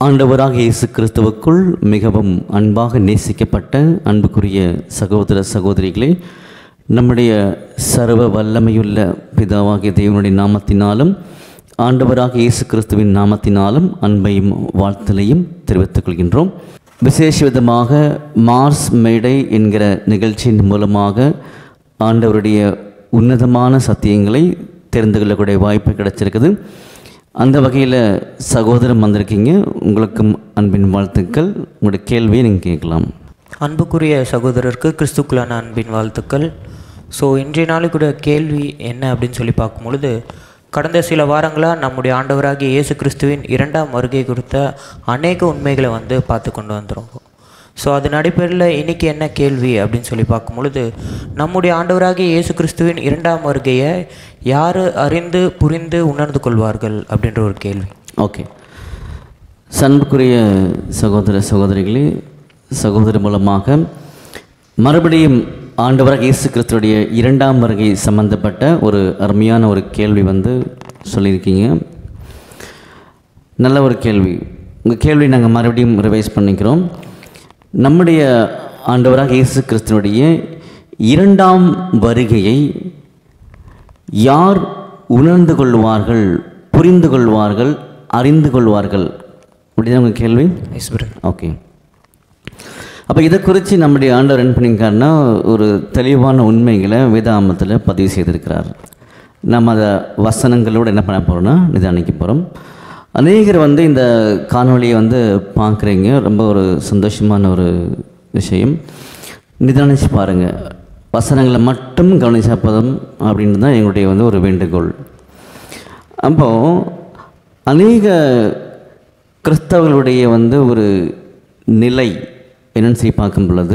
ஆண்டவராக இயேசு கிறிஸ்துவுக்குள் மிகவும் அன்பாக நேசிக்கப்பட்ட அன்புக்குரிய சகோதர சகோதரிகளே, நம்முடைய சர்வ வல்லமையுள்ள பிதாவாகிய தேவனுடைய நாமத்தினாலும் ஆண்டவராக இயேசு கிறிஸ்துவின் நாமத்தினாலும் அன்பையும் வாழ்த்தலையும் தெரிவித்துக் கொள்கின்றோம். விசேஷ விதமாக மார்ஸ் மேடை என்கிற நிகழ்ச்சியின் மூலமாக ஆண்டவருடைய உன்னதமான சத்தியங்களை தெரிந்து கொள்ளக்கூடிய வாய்ப்பு கிடைச்சிருக்குது. அந்த வகையில் சகோதரம் வந்திருக்கீங்க, உங்களுக்கும் அன்பின் வாழ்த்துக்கள். உங்களுடைய கேள்வியை நீங்கள் கேட்கலாம். அன்புக்குரிய சகோதரருக்கு கிறிஸ்துக்குள்ளான அன்பின் வாழ்த்துக்கள். இன்றைய நாளுக்குடைய கேள்வி என்ன அப்படின்னு சொல்லி பார்க்கும்பொழுது, கடந்த சில வாரங்களாக நம்முடைய ஆண்டவராகிய இயேசு கிறிஸ்துவின் 2ஆம் வருகை குறித்த அநேக உண்மைகளை பார்த்து கொண்டு வந்துருக்கோம். அதன் அடிப்படையில் இன்றைக்கி என்ன கேள்வி அப்படின்னு சொல்லி பார்க்கும் பொழுது, நம்முடைய ஆண்டவராகிய இயேசு கிறிஸ்துவின் 2ஆம் வருகையை யார் அறிந்து புரிந்து உணர்ந்து கொள்வார்கள் அப்படின்ற ஒரு கேள்வி. ஓகே, அன்புக்குரிய சகோதர சகோதரிகளே, சகோதரர் மூலமாக மறுபடியும் ஆண்டவராக இயேசு கிறிஸ்துடைய 2ஆம் வருகை சம்பந்தப்பட்ட ஒரு அருமையான ஒரு கேள்வி சொல்லியிருக்கீங்க. நல்ல ஒரு கேள்வி. உங்கள் கேள்வி நாங்கள் மறுபடியும் ரிவைஸ் பண்ணிக்கிறோம். நம்முடைய ஆண்டவராக இயேசு கிறிஸ்துவனுடைய 2ஆம் வருகையை யார் உணர்ந்து கொள்வார்கள், புரிந்து கொள்வார்கள், அறிந்து கொள்வார்கள் அப்படிதான் உங்கள் கேள்வி? ஓகே, அப்போ இதை குறித்து நம்முடைய ஆண்டவர் என்ன பண்ணியிருக்காருன்னா, ஒரு தெளிவான உண்மைகளை வேதாகமத்தில் பதிவு செய்திருக்கிறார். நம்ம அதை வசனங்களோடு என்ன பண்ண போகிறோம்னா நிதானிக்க போகிறோம். அநேகர் இந்த காணொலியை பார்க்குறீங்க, ரொம்ப ஒரு சந்தோஷமான ஒரு விஷயம். நிதானிச்சு பாருங்கள், வசனங்களை மட்டும் கவனிச்சா போதும் அப்படின்னு தான் எங்களுடைய ஒரு வேண்டுகோள். அப்போது அநேக கிறிஸ்தவர்களுடைய ஒரு நிலை என்னன்னு சொல்லி பார்க்கும் பொழுது,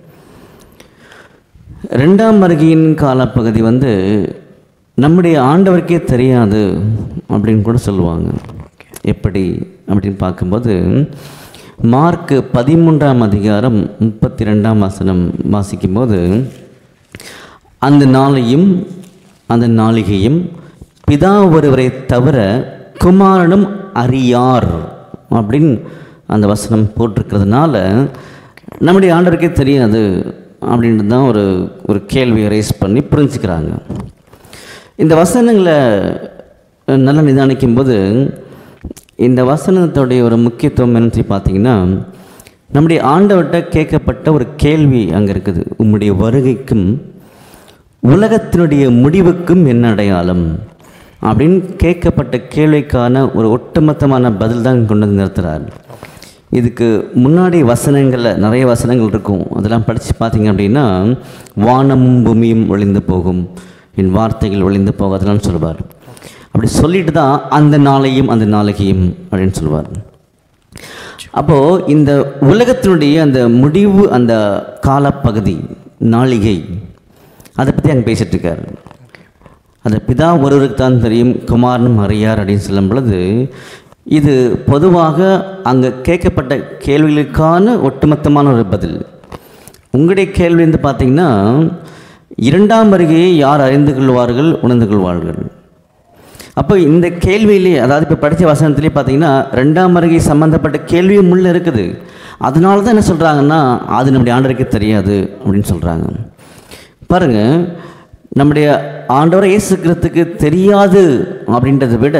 2ஆம் வருகையின் காலப்பகுதி நம்முடைய ஆண்டவருக்கே தெரியாது அப்படின்னு கூட சொல்லுவாங்க. எப்படி அப்படின்னு பார்க்கும்போது, மார்க் 13ஆம் அதிகாரம் 32ஆம் வசனம் வாசிக்கும்போது, அந்த நாளையும் அந்த நாளிகையும் பிதா ஒருவரை தவிர குமாரனும் அறியார் அப்படின்னு அந்த வசனம் போட்டிருக்கிறதுனால நம்முடைய ஆண்டவருக்கே தெரியாது அப்படின்ட்டு தான் ஒரு கேள்வியை ரைஸ் பண்ணி புரிஞ்சுக்கிறாங்க. இந்த வசனங்களை நல்லா நிதானிக்கும்போது, இந்த வசனத்துடைய ஒரு முக்கியத்துவம் என்னன்னு சொல்லி பார்த்தீங்கன்னா, நம்முடைய ஆண்டவர்கிட்ட கேட்கப்பட்ட ஒரு கேள்வி அங்கே இருக்குது. உம்முடைய வருகைக்கும் உலகத்தினுடைய முடிவுக்கும் என்ன அடையாளம் அப்படின்னு கேட்கப்பட்ட கேள்விக்கான ஒரு ஒட்டுமொத்தமான பதில் தான் கொண்டு நிறுத்துகிறார். இதுக்கு முன்னாடி வசனங்களில் நிறைய வசனங்கள் இருக்கும், அதெல்லாம் படித்து பார்த்தீங்க அப்படின்னா, வானமும் பூமியும் ஒளிந்து போகும், என் வார்த்தைகள் ஒளிந்து போகாதெல்லாம் சொல்லுவார். அப்படி சொல்லிட்டு தான் அந்த நாளையும் அந்த நாளிகையும் அப்படின்னு சொல்லுவார். அப்போது இந்த உலகத்தினுடைய அந்த முடிவு, அந்த காலப்பகுதி, நாளிகை, அதை பற்றி அங்கே பேசிகிட்ருக்கார். அந்த பிதா ஒருவருக்கு தான் தெரியும், குமாரனும் அறியார் அப்படின்னு சொல்லும் பொழுது, இது பொதுவாக அங்கே கேட்கப்பட்ட கேள்விகளுக்கான ஒட்டுமொத்தமான ஒரு பதில். உங்களுடைய கேள்வி பார்த்தீங்கன்னா, 2ஆம் வருகையை யார் அறிந்து கொள்வார்கள், உணர்ந்து கொள்வார்கள். அப்போ இந்த கேள்வியிலே, அதாவது இப்போ படித்த வசனத்திலே பார்த்தீங்கன்னா 2ஆம் வருகை சம்மந்தப்பட்ட கேள்வியும் முள்ள இருக்குது. அதனால தான் என்ன சொல்கிறாங்கன்னா, அது நம்முடைய ஆண்டவருக்கே தெரியாது அப்படின்னு சொல்கிறாங்க. பாருங்கள், நம்முடைய ஆண்டவர் இயேசு கிறிஸ்துவுக்கு தெரியாது அப்படின்றத விட,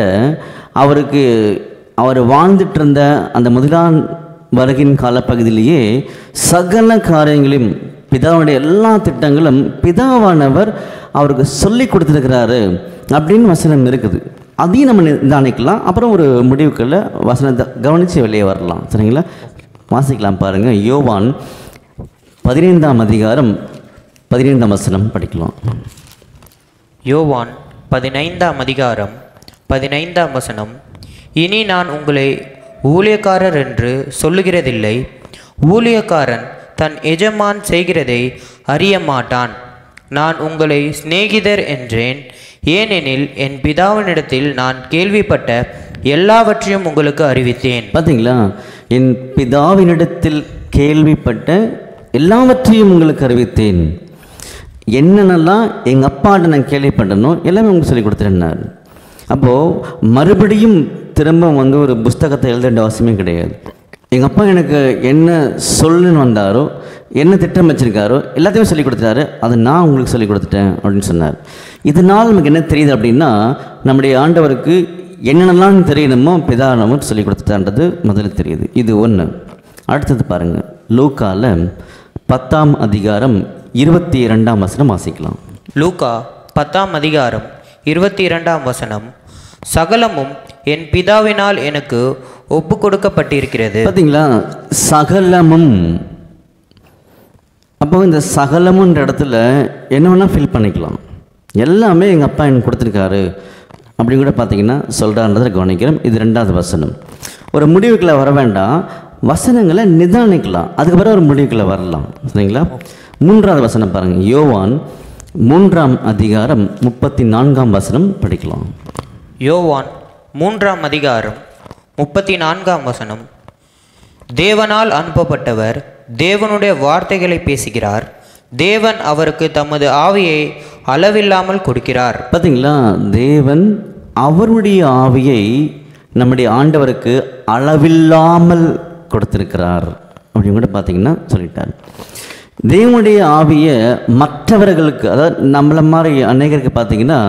அவர் வாழ்ந்துட்டு இருந்த அந்த முதலாம் வருகையின் காலப்பகுதியிலேயே சகல காரியங்களையும், பிதாவுடைய எல்லா திட்டங்களும் பிதாவானவர் அவருக்கு சொல்லி கொடுத்துருக்கிறாரு அப்படின்னு வசனம் இருக்குது. அதையும் நம்ம நிதானிக்கலாம். அப்புறம் ஒரு முடிவுக்குள்ள வசனத்தை கவனித்து வெளியே வரலாம். சரிங்களா? வாசிக்கலாம் பாருங்கள். யோவான் 15ஆம் அதிகாரம் 15ஆம் வசனம் படிக்கலாம். யோவான் 15ஆம் அதிகாரம் 15ஆம் வசனம், இனி நான் உங்களை ஊழியக்காரர் என்று சொல்லுகிறதில்லை, ஊழியக்காரன் தன் எஜமான் செய்கிறதை அறிய மாட்டான். நான் உங்களை சிநேகிதர் என்றேன், ஏனெனில் என் பிதாவினிடத்தில் நான் கேள்விப்பட்ட எல்லாவற்றையும் உங்களுக்கு அறிவித்தேன். பார்த்தீங்களா? என் பிதாவினிடத்தில் கேள்விப்பட்ட எல்லாவற்றையும் உங்களுக்கு அறிவித்தேன். என்னென்னலாம் எங்கள் அப்பாட்ட நான் கேள்விப்பட்டனோ எல்லாமே உங்களுக்கு சொல்லி கொடுத்துட்டேன்னார். அப்போது மறுபடியும் திரும்ப வந்து ஒரு புஸ்தகத்தை எழுத வேண்டிய அவசியமே கிடையாது. எங்கள் அப்பா எனக்கு என்ன சொல்லுன்னு வந்தாரோ, என்ன திட்டம் வச்சுருக்காரோ எல்லாத்தையுமே சொல்லிக் கொடுத்துட்டாரு. அதை நான் உங்களுக்கு சொல்லிக் கொடுத்துட்டேன் அப்படின்னு சொன்னார். இதனால் நமக்கு என்ன தெரியுது அப்படின்னா, நம்முடைய ஆண்டவருக்கு என்னென்னலாம் தெரியணுமோ பிதா நமக்கு சொல்லிக் கொடுத்துட்டான்றது முதல்ல தெரியுது. இது ஒன்று. அடுத்தது பாருங்கள், லூக்காவில் 10ஆம் அதிகாரம் 22ஆம் வசனம் வாசிக்கலாம். லூக்கா 10ஆம் அதிகாரம் 22ஆம் வசனம். சகலமும் என் பிதாவினால் எனக்கு ஒப்பு கொடுக்கப்பட்டிருக்கிறது. பார்த்தீங்களா, சகலமும். அப்போ இந்த சகலமுன்ற இடத்துல என்ன வேணால் ஃபில் பண்ணிக்கலாம். எல்லாமே எங்கள் அப்பா எனக்கு கொடுத்துருக்காரு அப்படின்னு கூட பார்த்தீங்கன்னா சொல்கிறான்றதை கவனிக்கிறோம். இது 2வது வசனம். ஒரு முடிவுக்குள்ளே வர வேண்டாம், வசனங்களை நிதானிக்கலாம், அதுக்கப்புறம் ஒரு முடிவுக்குள்ளே வரலாம். சரிங்களா? 3வது வசனம் பாருங்கள், யோவான் 3ஆம் அதிகாரம் 34ஆம் வசனம் படிக்கலாம். யோவான் 3ஆம் அதிகாரம் 34ஆம் வசனம். தேவனால் அனுப்பப்பட்டவர் தேவனுடைய வார்த்தைகளை பேசுகிறார். தேவன் அவருக்கு தமது ஆவியை அளவில்லாமல் கொடுக்கிறார். பார்த்தீங்களா, தேவன் அவருடைய ஆவியை நம்முடைய ஆண்டவருக்கு அளவில்லாமல் கொடுத்திருக்கிறார் அப்படின்னு கூட பார்த்தீங்கன்னா சொல்லிட்டார். தேவனுடைய ஆவியை மற்றவர்களுக்கு, அதாவது நம்மளை மாதிரி அநேகருக்கு பார்த்தீங்கன்னா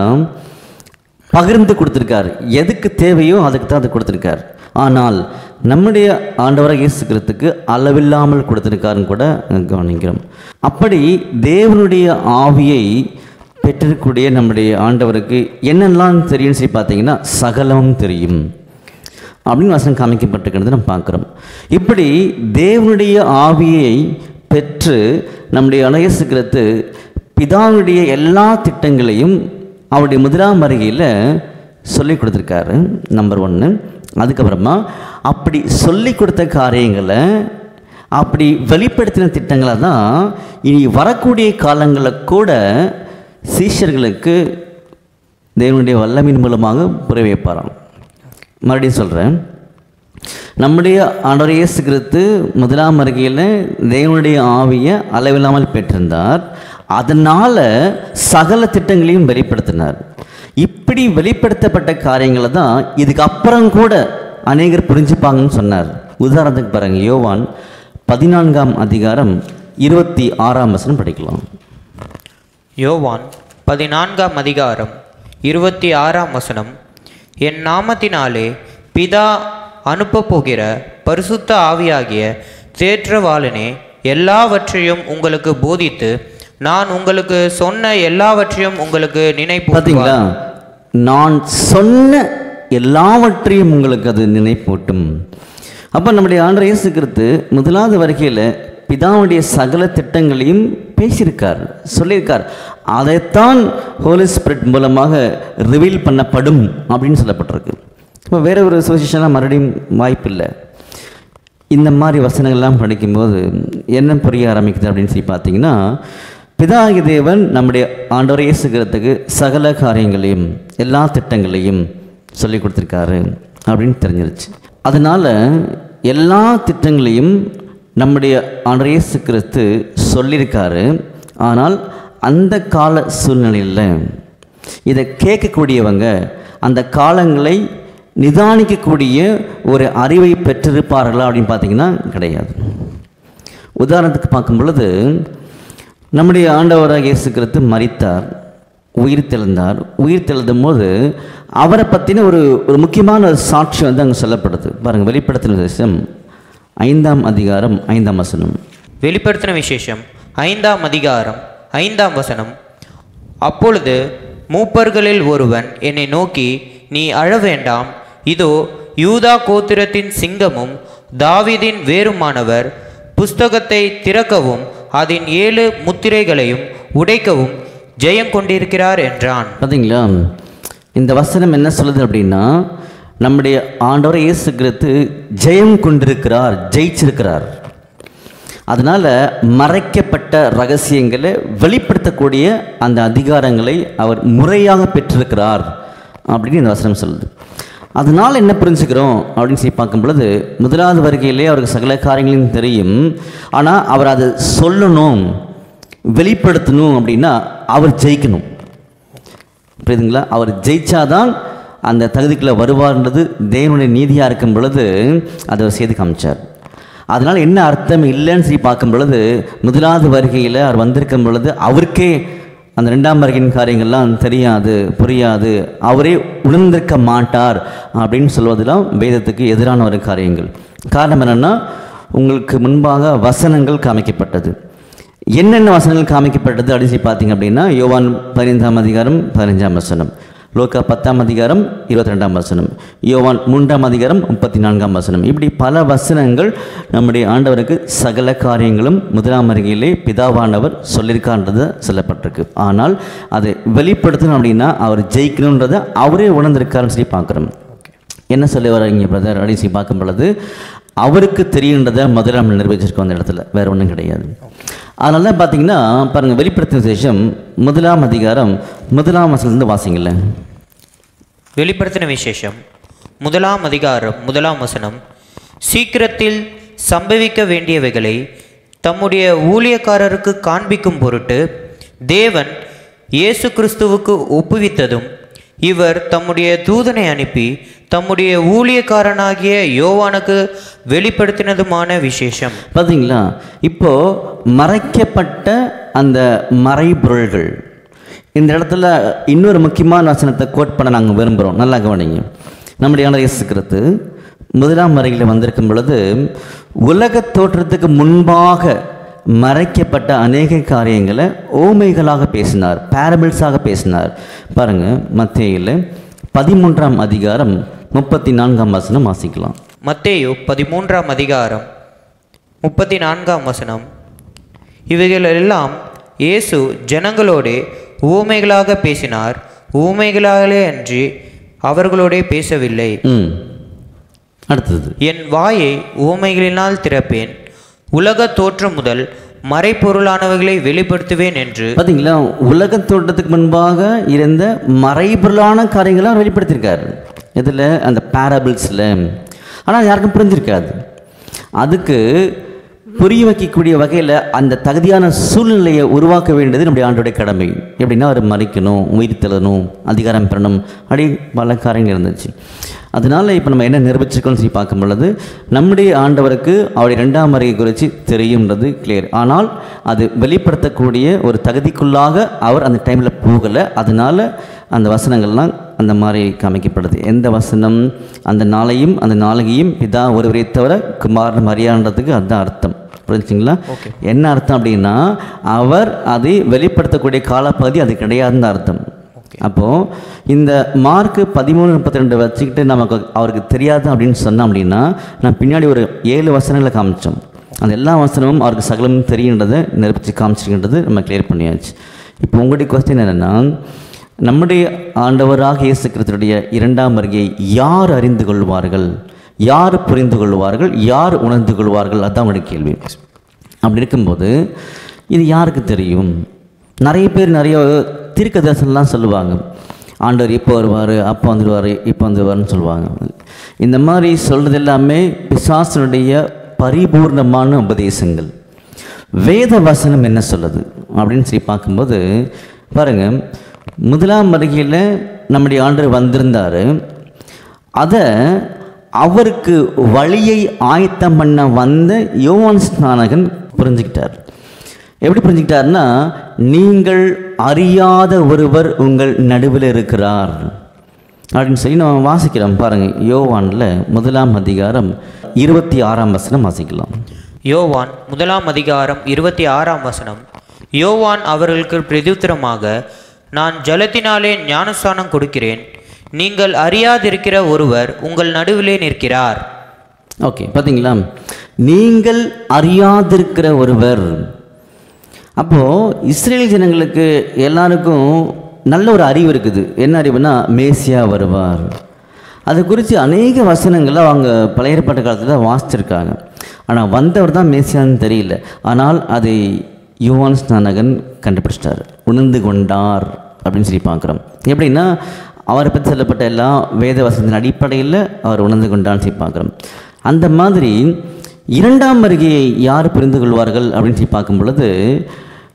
பகிர்ந்து கொடுத்துருக்கார். எதுக்கு தேவையோ அதுக்கு தான் அது கொடுத்துருக்கார். ஆனால் நம்முடைய ஆண்டவராக இயேசு கிறிஸ்துவுக்கு அளவில்லாமல் கொடுத்துருக்காருன்னு கூட கவனிக்கிறோம். அப்படி தேவனுடைய ஆவியை பெற்றிருக்கக்கூடிய நம்முடைய ஆண்டவருக்கு என்னெல்லாம் தெரியும்னு சொல்லி பார்த்தீங்கன்னா சகலமும் தெரியும் அப்படின்னு வசனம் காமிக்கப்பட்டிருக்கிறது நம்ம பார்க்குறோம். இப்படி தேவனுடைய ஆவியை பெற்று நம்முடைய இயேசு கிறிஸ்து பிதாவுடைய எல்லா திட்டங்களையும் அவருடைய முதலாம் வருகையில் சொல்லி கொடுத்துருக்காரு. நம்பர் 1. அதுக்கப்புறமா அப்படி சொல்லி கொடுத்த காரியங்களை, அப்படி வெளிப்படுத்தின திட்டங்களை தான் இனி வரக்கூடிய காலங்களில் கூட சீஷர்களுக்கு தேவனுடைய வல்லமையின் மூலமாக புரிய வைப்பாராம். மறுபடியும் சொல்கிறேன், நம்முடைய ஆண்டவர் இயேசு கிறிஸ்து முதலாம் வருகையில் தேவனுடைய ஆவியை அளவில்லாமல் பெற்றிருந்தார். அதனால் சகல திட்டங்களையும் வெளிப்படுத்தினார். இப்படி வெளிப்படுத்தப்பட்ட காரியங்களை தான் இதுக்கு அப்புறம் கூட அநேகர் புரிஞ்சுப்பாங்கன்னு சொன்னார். உதாரணத்துக்கு பாருங்கள், யோவான் 14ஆம் அதிகாரம் 26ஆம் வசனம் படிக்கலாம். யோவான் 14ஆம் அதிகாரம் 26ஆம் வசனம். என் நாமத்தினாலே பிதா அனுப்ப போகிற பரிசுத்த ஆவியாகிய தேற்றவாளனே எல்லாவற்றையும் உங்களுக்கு போதித்து நான் உங்களுக்கு சொன்ன எல்லாவற்றையும் உங்களுக்கு நினைப்பு. பார்த்தீங்களா, நான் சொன்ன எல்லாவற்றையும் உங்களுக்கு அது நினைப்பூட்டும். அப்போ நம்முடைய ஆண்டவர் இயேசு கிறிஸ்து முதலாவது வருகையில் பிதாவுடைய சகல திட்டங்களையும் பேசியிருக்கார், சொல்லியிருக்கார். அதைத்தான் ஹோலி ஸ்பிரிட் மூலமாக ரிவீல் பண்ணப்படும் அப்படின்னு சொல்லப்பட்டிருக்கு. இப்போ வேறு ஒரு சுவிசேஷனாக மறுபடியும் வாய்ப்பில்லை. இந்த மாதிரி வசனங்கள்லாம் படிக்கும்போது என்ன புரிய ஆரம்பிக்குது அப்படின்னு சொல்லி பார்த்தீங்கன்னா, பிதாகிய தேவன் நம்முடைய ஆண்டவர் இயேசு கிறிஸ்துவுக்கு சகல காரியங்களையும் எல்லா திட்டங்களையும் சொல்லி கொடுத்துருக்காரு அப்படின்னு தெரிஞ்சிருச்சு. அதனால் எல்லா திட்டங்களையும் நம்முடைய ஆண்டவர் இயேசு கிறிஸ்து சொல்லியிருக்காரு. ஆனால் அந்த கால சூழ்நிலையில் இதை கேட்கக்கூடியவங்க அந்த காலங்களை நிதானிக்கக்கூடிய ஒரு அறிவை பெற்றிருப்பார்களா அப்படின்னு பார்த்தீங்கன்னா கிடையாது. உதாரணத்துக்கு பார்க்கும் பொழுது நம்முடைய ஆண்டவராக இயேசு கிறிஸ்து மரித்தார், உயிர் தெழுந்தார். உயிர் தெழுதும் போது அவரை பற்றின ஒரு முக்கியமான ஒரு சாட்சி வந்து அங்கே சொல்லப்படுது. பாருங்கள், வெளிப்படுத்தின விசேஷம் 5ஆம் அதிகாரம் 5ஆம் வசனம். வெளிப்படுத்தின விசேஷம் 5ஆம் அதிகாரம் 5ஆம் வசனம். அப்பொழுது மூப்பர்களில் ஒருவன் என்னை நோக்கி, நீ அழ வேண்டாம், இதோ யூதா கோத்திரத்தின் சிங்கமும் தாவீதின் வேருமானவர் புஸ்தகத்தை திறக்கவும் அதன் 7 முத்திரைகளையும் உடைக்கவும் ஜெயம் கொண்டிருக்கிறார் என்றான். பார்த்தீங்களா, இந்த வசனம் என்ன சொல்லுது அப்படின்னா, நம்முடைய ஆண்டவர் இயேசு கிறிஸ்து ஜெயம் கொண்டிருக்கிறார், ஜெயிச்சிருக்கிறார். அதனால் மறைக்கப்பட்ட ரகசியங்களை வெளிப்படுத்தக்கூடிய அந்த அதிகாரங்களை அவர் முறையாக பெற்றிருக்கிறார் அப்படின்னு இந்த வசனம் சொல்லுது. அதனால் என்ன புரிஞ்சுக்கிறோம் அப்படின்னு சொல்லி பார்க்கும் பொழுது, முதலாவது வருகையிலே அவருக்கு சகல காரியங்களையும் தெரியும். ஆனால் அவர் அதை சொல்லணும், வெளிப்படுத்தணும் அப்படின்னா அவர் ஜெயிக்கணும். புரியுதுங்களா? அவர் ஜெயிச்சாதான் அந்த தகுதிக்குள்ளே வருவார்ன்றது தேவனுடைய நீதியாக இருக்கும் பொழுது அதை அவர் செய்து காமிச்சார். அதனால் என்ன அர்த்தம் இல்லைன்னு சொல்லி பார்க்கும் பொழுது, முதலாவது வருகையில் அவர் வந்திருக்கும் பொழுது அவருக்கே அந்த ரெண்டாம் வருகையின் காரியங்கள்லாம் தெரியாது, புரியாது, அவரே உணர்ந்திருக்க மாட்டார் அப்படின்னு சொல்வதெல்லாம் வேதத்துக்கு எதிரான ஒரு காரியங்கள். காரணம் என்னென்னா, உங்களுக்கு முன்பாக வசனங்கள் காமிக்கப்பட்டது. என்னென்ன வசனங்கள் காமிக்கப்பட்டது அப்படின்னு பார்த்தீங்க அப்படின்னா, யோவான் 15ஆம் அதிகாரம் 15ஆம் வசனம், லூக்கா 10ஆம் அதிகாரம் 22ஆம் வசனம், யோவான் 3ஆம் அதிகாரம் 34ஆம் வசனம், இப்படி பல வசனங்கள் நம்முடைய ஆண்டவருக்கு சகல காரியங்களும் முதலாம் வருகையிலே பிதாவானவர் சொல்லியிருக்கான்றது சொல்லப்பட்டிருக்கு. ஆனால் அதை வெளிப்படுத்தணும் அப்படின்னா அவர் ஜெயிக்கணுன்றதை அவரே உணர்ந்திருக்காருன்னு சொல்லி பார்க்குறோம். என்ன சொல்லி வரீங்க பிரதர் அப்படின்னு சொல்லி பார்க்கும் பொழுது, அவருக்கு தெரியுன்றதை முதல்ல நம்ம நிர்வகிச்சிருக்கோம் அந்த இடத்துல, வேறு ஒன்றும் கிடையாது. அதனால தான் பார்த்தீங்கன்னா பாருங்கள், வெளிப்படுத்தின விசேஷம் 1ஆம் அதிகாரம் 1ஆம் வசனத்துலேருந்து வாசிங்கள. வெளிப்படுத்தின விசேஷம் 1ஆம் அதிகாரம் 1ஆம் வசனம், சீக்கிரத்தில் சம்பவிக்க வேண்டியவைகளை தம்முடைய ஊழியக்காரருக்கு காண்பிக்கும் பொருட்டு தேவன் இயேசு கிறிஸ்துவுக்கு ஒப்புவித்ததும், இவர் தம்முடைய தூதனை அனுப்பி தம்முடைய ஊழியக்காரனாகிய யோவானுக்கு வெளிப்படுத்தினதுமான விசேஷம். பார்த்தீங்களா, இப்போ மறைக்கப்பட்ட அந்த மறைபொருள்கள், இந்த இடத்துல இன்னொரு முக்கியமான வசனத்தை கோட் பண்ண நாங்கள் விரும்புகிறோம். நல்லா கவனிங்க. நம்முடைய ஆண்டவர் இயேசு கிறிஸ்து முதலாம் வருகையில் வந்திருக்கும் பொழுது உலக தோற்றத்துக்கு முன்பாக மறைக்கப்பட்ட அநேக காரியங்களை ஓமைகளாக பேசினார், பேரபிள்ஸாக பேசினார். பாருங்கள், மத்தேயுல 13ஆம் அதிகாரம் 34ஆம் வசனம் வாசிக்கலாம். மத்தேயு 13ஆம் அதிகாரம் 34ஆம் வசனம், இவைகளெல்லாம் இயேசு ஜனங்களோடே ஊமைகளாக பேசினார், ஊமைகளாலே அன்றி அவர்களோடே பேசவில்லை. அடுத்தது, என் வாயை ஊமைகளினால் திறப்பேன், உலக தோற்றம் முதல் மறைப்பொருளானவைகளை வெளிப்படுத்துவேன் என்று. பார்த்தீங்களா, உலக தோற்றத்துக்கு முன்பாக இருந்த மறைபொருளான காரியங்களை அவர் வெளிப்படுத்தியிருக்காரு. இதில் அந்த பேரபிள்ஸில். ஆனால் யாருக்கும் புரிஞ்சிருக்காது. அதுக்கு புரிய வைக்கக்கூடிய வகையில் அந்த தகுதியான சூழ்நிலையை உருவாக்க வேண்டியது நம்முடைய ஆண்டோடைய கடமை. எப்படின்னா, அவர் மறைக்கணும், உயிர் தெழணும், அதிகாரம் பெறணும், அப்படி பல காரியங்கள் இருந்துச்சு. அதனால் இப்போ நம்ம என்ன நிரூபிச்சிருக்கோம்னு சொல்லி பார்க்கும் பொழுது, நம்முடைய ஆண்டவருக்கு அவருடைய 2ஆம் வருகை குறித்து தெரியும்ன்றது கிளியர். ஆனால் அது வெளிப்படுத்தக்கூடிய ஒரு தகுதிக்குள்ளாக அவர் அந்த டைமில் போகலை. அதனால் அந்த வசனங்கள்லாம் அந்த மாதிரி காமிக்கப்படுது. எந்த வசனம்? அந்த நாளையும் அந்த நாளையும் பிதா ஒருவரை தவிர குமாரன் மரியான்றதுக்கு அதுதான் அர்த்தம். புரிஞ்சுங்களா? என்ன அர்த்தம் அப்படின்னா, அவர் அதை வெளிப்படுத்தக்கூடிய காலப்பகுதி அது கிடையாதுன்னு அர்த்தம். அப்போது இந்த மார்க் 13:32 வச்சுக்கிட்டு நமக்கு அவருக்கு தெரியாது அப்படின்னு சொன்னோம் அப்படின்னா, நான் பின்னாடி ஒரு 7 வசனங்களை காமிச்சோம். அந்த எல்லா வசனமும் அவருக்கு சகலமும் தெரியுன்றதை நிரூபித்து காமிச்சிருக்கின்றது நம்ம கிளியர் பண்ணியாச்சு. இப்போ உங்களுடைய கொஸ்டின் என்னென்னா, நம்முடைய ஆண்டவராக இயேசு கிறிஸ்துவுடைய 2ஆம் வருகையை யார் அறிந்து கொள்வார்கள், யார் புரிந்து கொள்வார்கள், யார் உணர்ந்து கொள்வார்கள்? அதுதான் உங்களுடைய கேள்வி. அப்படி இருக்கும்போது இது யாருக்கு தெரியும்? நிறைய பேர் நிறைய தீர்க்க தரிசனம்லாம் சொல்லுவாங்க. ஆண்டவர் இப்போ வருவார், அப்போ வந்துடுவார், இப்போ வந்துடுவார்னு சொல்லுவாங்க. இந்த மாதிரி சொல்கிறது எல்லாமே பிசாசனுடைய பரிபூர்ணமான உபதேசங்கள். வேத வசனம் என்ன சொல்லுது அப்படின்னு சொல்லி பார்க்கும்போது பாருங்கள், 1ஆம் வருகையில் நம்முடைய ஆண்டவர் வந்திருந்தார். அதை அவருக்கு வழியை ஆயத்தம் பண்ண வந்த யோவான் ஸ்நானகன் புரிஞ்சுக்கிட்டார். எப்படி புரிஞ்சுக்கிட்டார்னா, நீங்கள் அறியாத ஒருவர் உங்கள் நடுவில் இருக்கிறார் அப்படின்னு சொல்லி நம்ம வாசிக்கிறோம். பாருங்கள், யோவானில் 1ஆம் அதிகாரம் 26ஆம் வசனம் வாசிக்கலாம். யோவான் 1ஆம் அதிகாரம் 26ஆம் வசனம், யோவான் அவர்களுக்கு பிரதியுத்தரமாக, நான் ஜலத்தினாலே ஞானஸ்நானம் கொடுக்கிறேன், நீங்கள் அறியாதிருக்கிற ஒருவர் உங்கள் நடுவிலே நிற்கிறார். ஓகே, பார்த்தீங்களா, நீங்கள் அறியாதிருக்கிற ஒருவர். அப்போது இஸ்ரேல் ஜனங்களுக்கு எல்லாருக்கும் நல்ல ஒரு அறிவு இருக்குது. என்ன அறிவுனா, மேசியா வருவார். அது குறித்து அநேக வசனங்களை அவங்க பழைய ஏற்பாட்டு காலத்தில் வாசிச்சிருக்காங்க. ஆனால் வந்தவர் தான் மேசியான்னு தெரியல. ஆனால் அதை யோவான் ஸ்நானகன் கண்டுபிடிச்சிட்டார், உணர்ந்து கொண்டார் அப்படின்னு சொல்லி பார்க்குறோம். எப்படின்னா, அவரை பற்றி சொல்லப்பட்ட எல்லா வேத வசனத்தின் அடிப்படையில் அவர் உணர்ந்து கொண்டான்னு சொல்லி பார்க்குறோம். அந்த மாதிரி 2ஆம் வருகையை யார் புரிந்து கொள்வார்கள் அப்படின்னு சொல்லி பார்க்கும் பொழுது,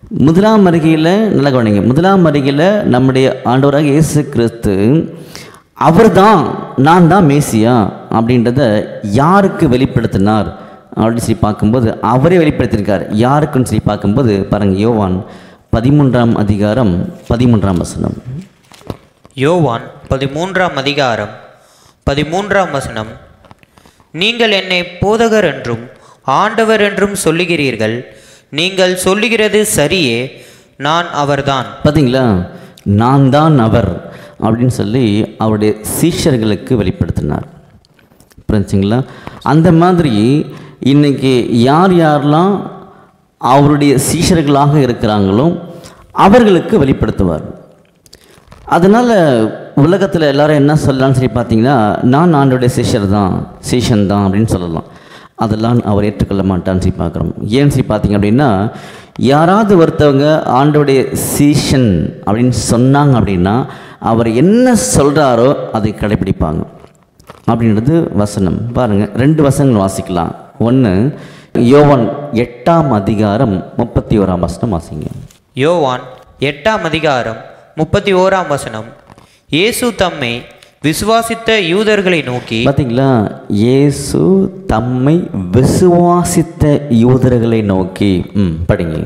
1ஆம் வருகையில் நல்லா கவனிங்க, 1ஆம் வருகையில் நம்முடைய ஆண்டவராக இயேசு கிறிஸ்து அவர்தான் நான் தான் மேசியா அப்படின்றத யாருக்கு வெளிப்படுத்தினார் அப்படின்னு சொல்லி பார்க்கும்போது அவரே வெளிப்படுத்தியிருக்கார். யாருக்குன்னு சொல்லி பார்க்கும்போது பாருங்கள், யோவான் 13ஆம் அதிகாரம் 13ஆம் வசனம். யோவான் 13ஆம் அதிகாரம் 13ஆம் வசனம். நீங்கள் என்னை போதகர் என்றும் ஆண்டவர் என்றும் சொல்லுகிறீர்கள். நீங்கள் சொல்லுகிறது சரியே, நான் அவர்தான். பார்த்தீங்களா, நான் தான் அவர் அப்படின்னு சொல்லி அவருடைய சீஷர்களுக்கு வெளிப்படுத்தினார். புரிஞ்சுங்களா? அந்த மாதிரி இன்னைக்கு யார் யாரெல்லாம் அவருடைய சீஷர்களாக இருக்கிறாங்களோ அவர்களுக்கு வெளிப்படுத்துவார். அதனால் உலகத்தில் எல்லாரும் என்ன சொல்லலாம்னு சொல்லி பார்த்தீங்கன்னா, நான் ஆண்டோடைய சீஷன் தான் அப்படின்னு சொல்லலாம். அதெல்லாம் அவர் ஏற்றுக்கொள்ள மாட்டான்னு சொல்லி பார்க்குறோம். ஏன்னு சொல்லி பார்த்தீங்க அப்படின்னா, யாராவது ஒருத்தவங்க ஆண்டோடைய சீஷன் அப்படின்னு சொன்னாங்க அப்படின்னா அவர் என்ன சொல்கிறாரோ அதை கடைப்பிடிப்பாங்க அப்படின்றது வசனம். பாருங்கள், 2 வசனங்கள் வாசிக்கலாம். ஒன்று, யோவான் 8ஆம் அதிகாரம் 31ஆம் வசனம் வாசிங்க. யோவான் 8ஆம் அதிகாரம் 31ஆம் வசனம். இயேசு தம்மை விசுவாசித்த யூதர்களை நோக்கி. பார்த்தீங்களா, இயேசு தம்மை விசுவாசித்த யூதர்களை நோக்கி. படிங்க.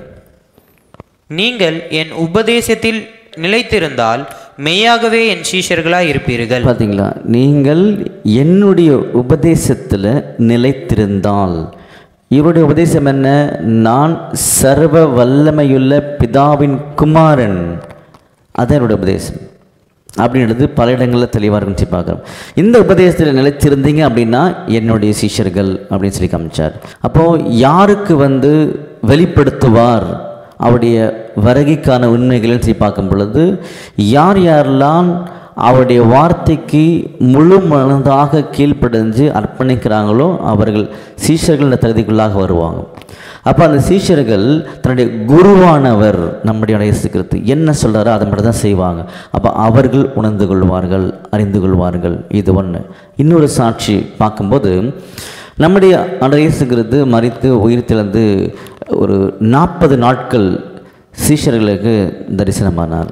நீங்கள் என் உபதேசத்தில் நிலைத்திருந்தால் மெய்யாகவே என் சீஷர்களாக இருப்பீர்கள். பார்த்தீங்களா, நீங்கள் என்னுடைய உபதேசத்தில் நிலைத்திருந்தால். இவருடைய உபதேசம் என்ன? நான் சர்வ வல்லமையுள்ள பிதாவின் குமாரன். அதான் என்னுடைய உபதேசம் அப்படின்றது பல இடங்களில் தெளிவாக இருக்குன்னு பார்க்குறோம். இந்த உபதேசத்தில் நிலைச்சிருந்தீங்க அப்படின்னா என்னுடைய சீஷர்கள் அப்படின்னு சொல்லி காமிச்சார். அப்போது யாருக்கு வெளிப்படுத்துவார் அவருடைய வருகைக்கான உண்மைகள்னு சொல்லி பார்க்கும் பொழுது, யார் யாரெல்லாம் அவருடைய வார்த்தைக்கு முழு மனதாக கீழ்ப்படிஞ்சு அர்ப்பணிக்கிறாங்களோ அவர்கள் சீஷர்கள் தகுதிக்குள்ளாக வருவாங்க. அப்போ அந்த சீஷர்கள் தன்னுடைய குருவானவர் நம்முடைய இயேசு கிறிஸ்து என்ன சொல்கிறாரோ அதை மட்டும் தான் செய்வாங்க. அப்போ அவர்கள் உணர்ந்து கொள்வார்கள், அறிந்து கொள்வார்கள். இது ஒன்று. இன்னொரு சாட்சி பார்க்கும்போது, நம்முடைய இயேசு கிறிஸ்து மரித்து உயிர்த்தெழுந்து ஒரு 40 நாட்கள் சீஷர்களுக்கு தரிசனமானார்.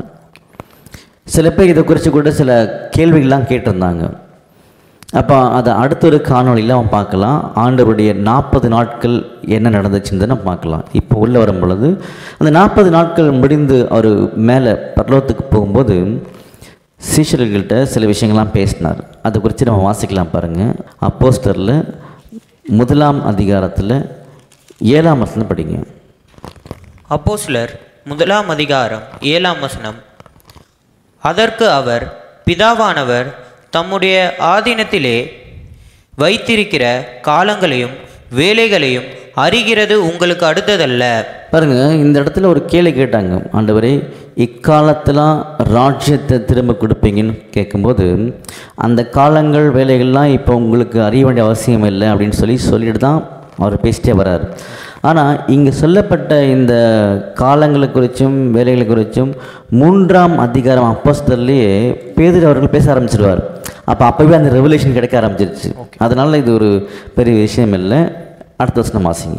சில பேர் இதை குறித்து கூட சில கேள்விகள்லாம் கேட்டிருந்தாங்க. அப்போ அதை அடுத்த ஒரு காணொலியில் அவன் பார்க்கலாம். ஆண்டவருடைய 40 நாட்கள் என்ன நடந்துச்சுன்னு நம்ம பார்க்கலாம். இப்போ உள்ளே வரும் பொழுது அந்த 40 நாட்கள் முடிந்து அவர் மேலே பரலோகத்துக்கு போகும்போது சீஷர்கள்கிட்ட சில விஷயங்கள்லாம் பேசினார். அதை குறித்து நம்ம வாசிக்கலாம். பாருங்கள், அப்போஸ்தலரில் 1ஆம் அதிகாரத்தில் 7ஆம் வசனம் படிங்க. அப்போஸ்தலர் 1ஆம் அதிகாரம் 7ஆம் வசனம். அதற்கு அவர், பிதாவானவர் தம்முடைய ஆதீனத்திலே வைத்திருக்கிற காலங்களையும் வேலைகளையும் அறிகிறது உங்களுக்கு அடுத்ததல்ல. பாருங்க, இந்த இடத்துல ஒரு கேள்வி கேட்டாங்க. ஆண்டவரே, இக்காலத்தில் ராஜ்யத்தை திரும்ப கொடுப்பீங்கன்னு கேட்கும்போது, அந்த காலங்கள் வேலைகள்லாம் இப்போ உங்களுக்கு அறிய வேண்டிய அவசியம் இல்லை அப்படின்னு சொல்லிட்டு தான் அவர் பேசிட்டே வர்றார். ஆனால் இங்கே சொல்லப்பட்ட இந்த காலங்களை குறித்தும் வேலைகளை குறித்தும் 3ஆம் அதிகாரம் அப்போஸ்தலர்லேயே பேதுரு அவர்கள் பேச ஆரம்பிச்சிடுவார். அப்போவே அந்த ரெவல்யூஷன் கிடைக்க ஆரம்பிச்சிருச்சு. அதனால் இது ஒரு பெரிய விஷயம் இல்லை. அடுத்த வசனம் வாசிங்க.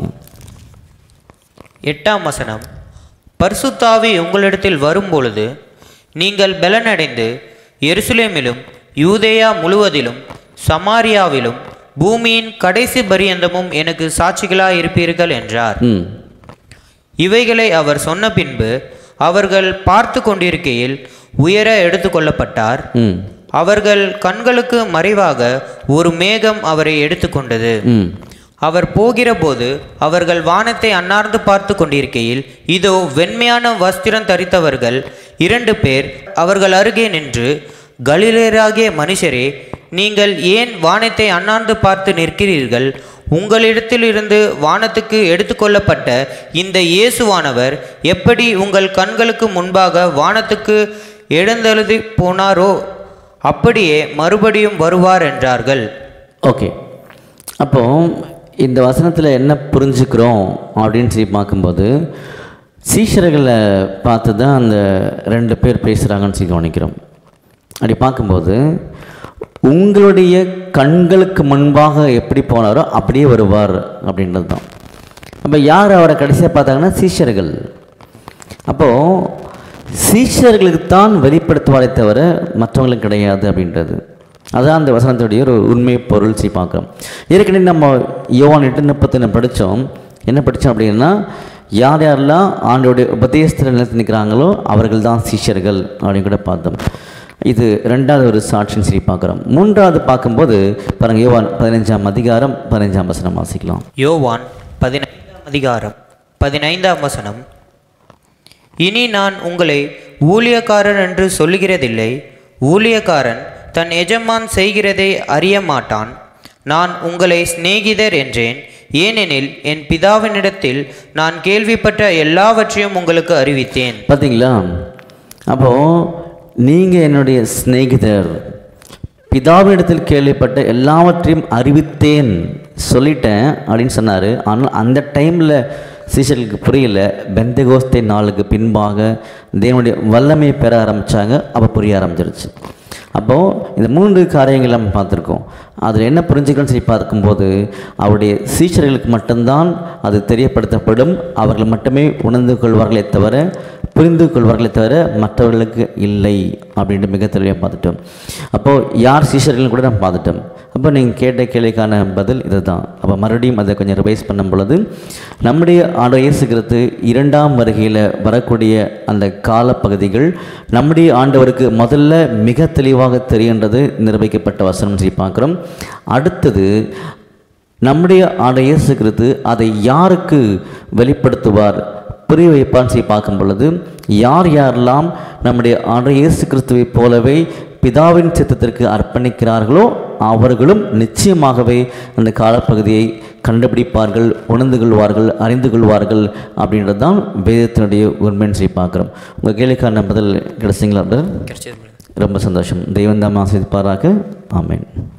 8ஆம் வசனம். பரிசுத்த ஆவி உங்களிடத்தில் வரும்பொழுது நீங்கள் பலனடைந்து எருசலேமிலும் யூதேயா முழுவதிலும் சமாரியாவிலும் பூமியின் கடைசி பரியந்தமும் எனக்கு சாட்சிகளாக இருப்பீர்கள் என்றார். இவைகளை அவர் சொன்ன பின்பு அவர்கள் பார்த்து கொண்டிருக்கையில் உயர எடுத்துக்கொள்ளப்பட்டார். அவர்கள் கண்களுக்கு மறைவாக ஒரு மேகம் அவரை எடுத்துக்கொண்டது. அவர் போகிற போது அவர்கள் வானத்தை அன்னார்ந்து பார்த்து கொண்டிருக்கையில் இதோ வெண்மையான வஸ்திரம் தரித்தவர்கள் 2 பேர் அவர்கள் அருகே நின்று, கலிலேயராகிய மனுஷரே, நீங்கள் ஏன் வானத்தை அண்ணாந்து பார்த்து நிற்கிறீர்கள்? உங்களிடத்திலிருந்து வானத்துக்கு எடுத்துக்கொள்ளப்பட்ட இந்த இயேசுவானவர் எப்படி உங்கள் கண்களுக்கு முன்பாக வானத்துக்கு எழுந்தெழுதி போனாரோ அப்படியே மறுபடியும் வருவார் என்றார்கள். ஓகே, அப்போ இந்த வசனத்தில் என்ன புரிஞ்சுக்கிறோம் அப்படின்னு சொல்லி பார்க்கும்போது, சீஷர்களை பார்த்து தான் அந்த 2 பேர் பேசுகிறாங்கன்னு சொல்லி கவனிக்கிறோம். அப்படி பார்க்கும்போது உங்களுடைய கண்களுக்கு முன்பாக எப்படி போனாரோ அப்படியே வருவார் அப்படின்றது தான். அப்போ யார் அவரை கடைசியாக பார்த்தாங்கன்னா சீஷர்கள். அப்போது சீஷர்களுக்கு தான் வெளிப்படுத்துவாரே தவிர மற்றவங்களுக்கு கிடையாது அப்படின்றது. அதுதான் அந்த வசனத்துடைய ஒரு உண்மை பொருள் சரி பார்க்குறோம். ஏற்கனவே நம்ம யோவான் 8:31 படித்தோம். என்ன படித்தோம் அப்படின்னா, யார் யாரெல்லாம் ஆண்டோடைய உபதேசத்தில் நிலைத்து நிற்கிறாங்களோ அவர்கள் தான் சீஷர்கள் அப்படின்னு கூட பார்த்தோம். இது ரெண்டாவது ஒரு சாட்சின்னு சரி பார்க்குறோம். மூன்றாவது பார்க்கும்போது பாருங்கள், யோவான் 15ஆம் அதிகாரம் 15ஆம் வசனம் வாசிக்கலாம். யோவான் 15ஆம் அதிகாரம் 15ஆம் வசனம். இனி நான் உங்களை ஊழியக்காரர் என்று சொல்லுகிறதில்லை, ஊழியக்காரன் தன் எஜமான் செய்கிறதை அறிய மாட்டான். நான் உங்களை சிநேகிதர் என்றேன், ஏனெனில் என் பிதாவினிடத்தில் நான் கேள்விப்பட்ட எல்லாவற்றையும் உங்களுக்கு அறிவித்தேன். பார்த்தீங்களா? அப்போது நீங்கள் என்னுடைய சிநேகிதர், பிதாவினிடத்தில் கேள்விப்பட்ட எல்லாவற்றையும் அறிவித்தேன் சொல்லிட்டேன் அப்படின்னு சொன்னார். ஆனால் அந்த டைமில் சீஷர்களுக்கு புரியல. பெந்தெகோஸ்தே நாளுக்கு பின்பாக தேவனுடைய வல்லமையை பெற ஆரம்பித்தாங்க. அப்போ புரிய ஆரம்பிச்சிருச்சு. அப்போது இந்த 3 காரியங்கள் நம்ம பார்த்துருக்கோம். அதில் என்ன புரிஞ்சுக்கணும்னு சொல்லி பார்க்கும்போது, அவருடைய சீஷர்களுக்கு மட்டும்தான் அது தெரியப்படுத்தப்படும். அவர்கள் மட்டுமே உணர்ந்து கொள்வார்களே தவிர, புரிந்து கொள்வார்களே தவிர மற்றவர்களுக்கு இல்லை அப்படின்ட்டு மிக தெளிவாக பார்த்துட்டோம். அப்போது யார் சீஷர்கள் கூட நம்ம பார்த்துட்டோம். அப்போ நீங்கள் கேட்ட கேள்விக்கான பதில் இது தான். அப்போ மறுபடியும் அதை கொஞ்சம் ரிவைஸ் பண்ணும் பொழுது, நம்முடைய ஆண்டவர் இயேசு கிறிஸ்து 2ஆம் வருகையில் வரக்கூடிய அந்த காலப்பகுதிகள் நம்முடைய ஆண்டவருக்கு முதல்ல மிக தெளிவாக தெரிகின்றது நிரூபிக்கப்பட்ட வசனம் சொல்லி பார்க்குறோம். அடுத்தது நம்முடைய ஆண்டவர் இயேசு கிறிஸ்து அதை யாருக்கு வெளிப்படுத்துவார், புரிய வைப்பான்னு சொல்லி பார்க்கும் பொழுது, யார் யாரெல்லாம் நம்முடைய ஆண்டவர் இயேசு கிறிஸ்துவை போலவே பிதாவின் சித்தத்திற்கு அர்ப்பணிக்கிறார்களோ அவர்களும் நிச்சயமாகவே அந்த காலப்பகுதியை கண்டுபிடிப்பார்கள், உணர்ந்து கொள்வார்கள், அறிந்து கொள்வார்கள் அப்படின்றது தான் வேதத்தினுடைய உண்மைன்னு சொல்லி பார்க்குறோம். உங்கள் கேள்விக்கான பதில் கிடைச்சிங்களா? ரொம்ப சந்தோஷம். தெய்வம் தான் ஆசீர்வதிப்பாராக. ஆமென்.